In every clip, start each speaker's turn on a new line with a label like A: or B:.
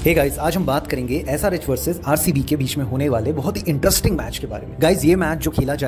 A: Hey guys, आज हम बात करेंगे एसआरएच वर्सेस आरसीबी के बीच में होने वाले बहुत ही इंटरेस्टिंग मैच के बारे में। गाइस, ये मैच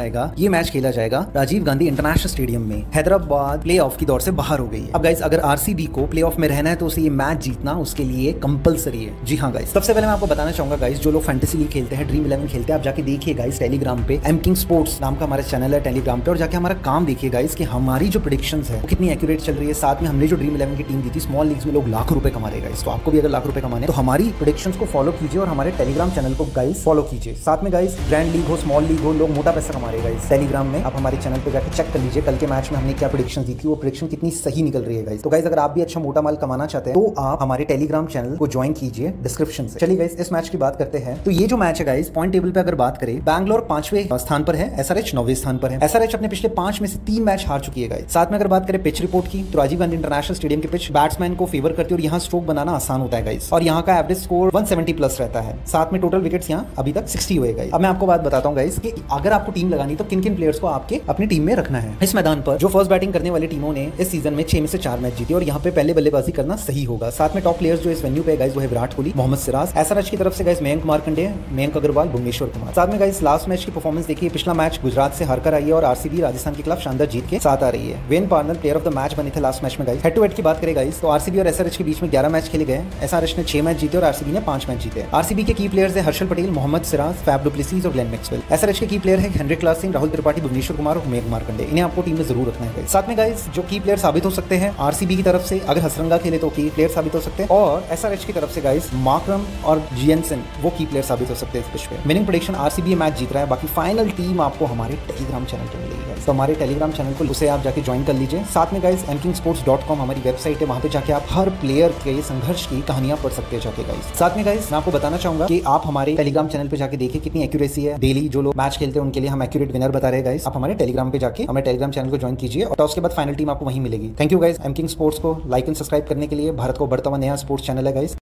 A: खेला जाएगा राजीव गांधी इंटरनेशनल स्टेडियम में। हैदराबाद प्लेऑफ की दौड़ से बाहर हो गई है। अब गाइस, अगर आरसीबी को प्लेऑफ में रहना है तो उसे ये मैच जीतना उसके लिए कंपलसरी है। जी हाँ गाइस, सबसे पहले मैं आपको बताना चाहूंगा गाइस, जो लोग फैंटेसी लीग खेलते हैं, ड्रीम 11 खेलते हैं, आप जाके देखिए गाइस टेलीग्राम पे एम किंग स्पोर्ट्स नाम का हमारा चैनल है टेलीग्राम पे, और जाके हमारा काम देखिए गाइस कि हमारी जो प्रेडिक्शंस है वो कितनी एक्यूरेट चल रही है। साथ में हमने जो ड्रीम 11 की टीम दी थी, स्मॉल लीग्स में लोग लाख रुपए कमा रहे गाइस, तो आपको भी अगर लाख रुपए कमाने तो हमारी प्रेडिक्शंस को फॉलो कीजिए और हमारे टेलीग्राम चैनल को गाइस फॉलो कीजिए। साथ में गाइस ग्रैंड लीग हो, स्मॉल लीग हो, लोग मोटा पैसा कमा रहे गाइस टेलीग्राम में। आप हमारे चैनल पे जाकर चेक कर लीजिए कल के मैच में हमने क्या प्रेडिक्शन दी थी, वो प्रेडिक्शन कितनी सही निकल रही है गाइस। तो गाइस, अगर आप भी अच्छा मोटा माल कमाना चाहते हैं तो आप हमारे टेलीग्राम चैनल को ज्वाइन कीजिए डिस्क्रिप्शन से। चलिए गाइस, इस मैच की बात करते हैं। तो ये जो मैच है गाइस, पॉइंट टेबल पे अगर बात करें, बैंगलोर 5वें स्थान पर है, एसआरएच 9वें स्थान पर है। एसआरएच अपने पिछले 5 में से 3 मैच हार चुकी है गाइस। साथ में अगर बात करें पिच रिपोर्ट की, तो राजीव गांधी इंटरनेशनल स्टेडियम की पिच बैट्समैन को फेवर करती है और यहाँ स्ट्रोक बनाना आसान होता है गाइस, और यहाँ का एवरेज स्कोर 170 प्लस रहता है। साथ में टोटल विकेट्स यहाँ अभी तक 60 हुए गाइस। अब मैं आपको बात बताता हूँ गाइस कि अगर आपको टीम लगानी तो किन किन प्लेयर्स को आपके अपनी टीम में रखना है। इस मैदान पर जो फर्स्ट बैटिंग करने वाली टीमों ने इस सीजन में 6 में से 4 मैच जीती और यहाँ पे पहले बल्लेबाजी करना सही होगा। साथ में टॉप प्लेयर्स जो इस वेन्यू पे गाइस वो है विराट कोहली, मोहम्मद सिराज। एसआरएच की तरफ से गाइस मयंक मार्कंडेय, मयंक अग्रवाल, भुवनेश्वर कुमार। साथ में गाइस लास्ट मैच की परफॉर्मेंस देखिए, पिछला मैच गुजरात से हारकर आई है और आरसीबी राजस्थान के खिलाफ शानदार जीत के साथ आ रही है। Wayne Parnell player of the match बने थे लास्ट मैच में गाइस। हेड टू हेड की बात करें गाइस, तो आरसीबी और एसआरएच के बीच में 11 मैच खेले गए। एसआरएच ने 6 मैच जीते और आरसीबी ने 5 मैच जीते। आरसीबी के की प्लेयर्स है Harshal Patel, Mohammed Siraj, Faf du Plessis और ग्लेन मैक्सवेल। एसआरएच के की प्लेयर है हेनरिक क्लासन, राहुल त्रिपाठी, भुवनेश्वर कुमार और मयंक मार्कंडेय। इन्हें आपको टीम में जरूर रखना है। साथ में गाइस जो की प्लेयर साबित हो सकते हैं आरसीबी की तरफ से, अगर हसरंगा खेले तो की प्लेयर साबित हो सकते हैं, और एसआरएच की तरफ से गाइस मार्करम और जियनसन वो की प्लेयर साबित हो सकते हैं इस पिच पे। विनिंग प्रेडिक्शन आरसीबी मैच जीत रहा है, बाकी फाइनल टीम आपको हमारे टेलीग्राम चैनल पे मिलेगी गाइस। तो हमारे टेलीग्राम चैनल को उसे आप जाके ज्वाइन कर लीजिए। साथ में गाइस mkingsports.com हमारी वेबसाइट है, वहां पे जाके आप हर प्लेयर के संघर्ष की कहानियां पढ़ सकते हैं जाके गाइस। साथ में गाइस मैं आपको बताना चाहूंगा कि आप हमारे टेलीग्राम चैनल पे जाके देखिए कितनी एक्यूरेसी है। डेली जो लोग मैच खेलते हैं उनके लिए हम एक्यूरेट विनर बता रहे हैं गाइस। आप हमारे टेलीग्राम पे जाके हमारे टेलीग्राम चैनल को ज्वाइन कीजिए और उसके बाद फाइनल टीम आपको वहीं मिलेगी। Thank you guys. M king sports को लाइक एंड सब्सक्राइब करने के लिए। भारत को बढ़ता हुआ नया स्पोर्ट्स चैनल है गाइस।